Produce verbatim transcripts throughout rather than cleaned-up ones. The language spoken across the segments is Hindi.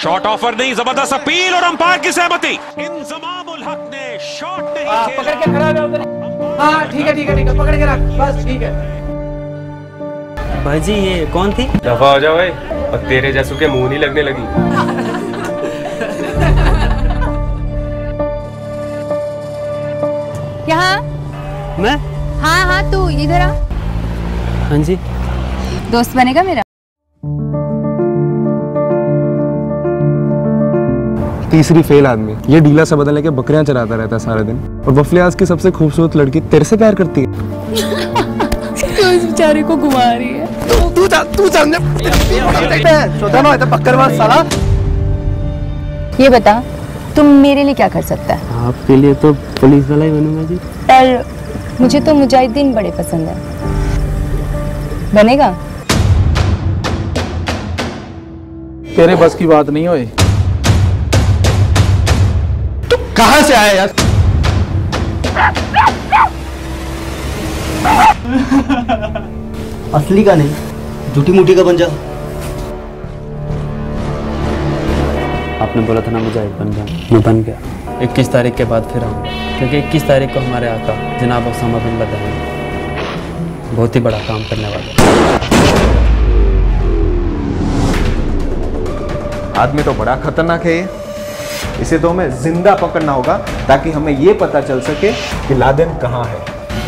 शॉट ऑफर नहीं, जबरदस्त अपील और अंपायर की सहमति। इंजमामुल हक ने शॉट नहीं खेला। पकड़ के खड़ा है उधर। हाँ ठीक है ठीक है ठीक है, पकड़ के रख, बस ठीक है। भाई जी ये कौन थी? दफा हो जाओ भाई, और तेरे जैसों के मुंह नहीं लगने लगी। यहाँ मैं? हाँ हाँ तू इधर आ। हाँ जी। दोस्त बनेगा मेरा? तीसरी फेल आदमी, ये डीला से बदलने के बकरियां चराता रहता है सारा दिन, और वफलियाज की सबसे खूबसूरत लड़की तेरे से प्यार करती है। तो इस बेचारे को घुमा रही है। तू जा, तू सामने बकरवास साला। ये बता, तुम मेरे लिए क्या कर सकता है? आपके लिए तो पुलिस वाला ही बनूंगा जी। पर मुझे तो मुजाहिदीन बड़े पसंद है। बनेगा? तेरे बस की बात नहीं होई। तू कहाँ से आया यार? असली का नहीं, झूठी मूठी का बन जा। आपने बोला था ना मुजाहिद बन जाऊं, मैं बन गया। इक्कीस तारीख के बाद फिर आऊँगा, क्योंकि इक्कीस तारीख को हमारे आका जनाब उसामा बिन लादेन बहुत ही बड़ा काम करने वाले। आदमी तो बड़ा खतरनाक है ये, इसे तो हमें जिंदा पकड़ना होगा ताकि हमें ये पता चल सके कि लादेन कहाँ है।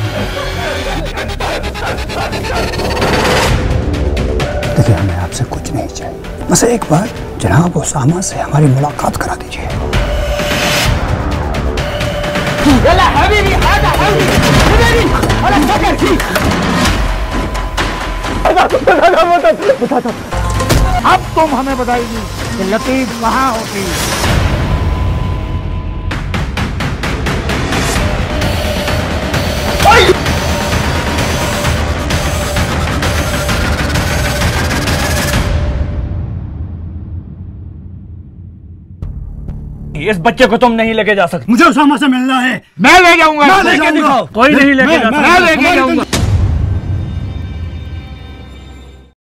देखिए हमें आपसे कुछ नहीं चाहिए, बस एक बार जनाब उसामा से हमारी मुलाकात करा दीजिए। अब तुम हमें बताइए कि लतीफ कहाँ होती है? इस बच्चे को तुम नहीं लेके जा सकते। मुझे उसामा से मिलना है। मैं ले जाऊंगा। मैं लेके दिखाओ। कोई नहीं लेके जा सकता। मैं लेके जाऊंगा।